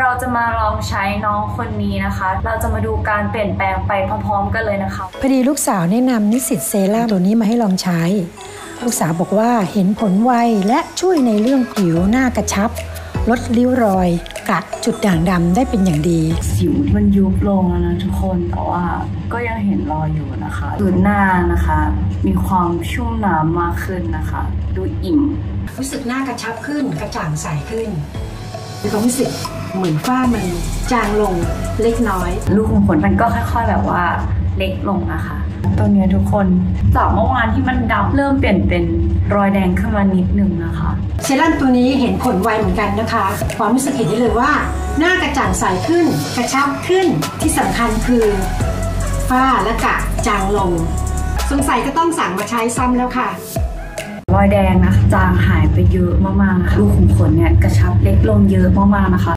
เราจะมาลองใช้น้องคนนี้นะคะเราจะมาดูการเปลี่ยนแปลงไปพร้อมๆกันเลยนะคะพอดีลูกสาวแนะนำนิสิตเซรั่มตัวนี้มาให้ลองใช้ลูกสาวบอกว่าเห็นผลไวและช่วยในเรื่องผิวหน้ากระชับลดริ้วรอยกระจุดด่างดำได้เป็นอย่างดีสิวมันยุบลงแล้วนะทุกคนแต่ว่าก็ยังเห็นรอยอยู่นะคะคือหน้านะคะมีความชุ่มน้ำมากขึ้นนะคะดูอิ่มรู้สึกหน้ากระชับขึ้นกระจ่างใสขึ้นมีความรู้สึกเหมือนฝ้ามันจางลงเล็กน้อยลูกขุมขนมันก็ค่อยๆแบบว่าเล็กลงนะคะตัวนี้ทุกคนจากเมื่อวานที่มันดำเริ่มเปลี่ยนเป็นรอยแดงขึ้นมานิดนึงนะคะเซรั่มตัวนี้เห็นผลไวเหมือนกันนะคะความรู้สึกเห็นได้เลยว่าหน้ากระจ่างใสขึ้นกระชับขึ้นที่สำคัญคือฝ้าและกระจางลงสงสัยก็ต้องสั่งมาใช้ซ้ำแล้วค่ะรอยแดงนะคะจางหายไปเยอะมากๆนะคะลูกขุมขนเนี่ยกระชับเล็กลงเยอะมากๆนะคะ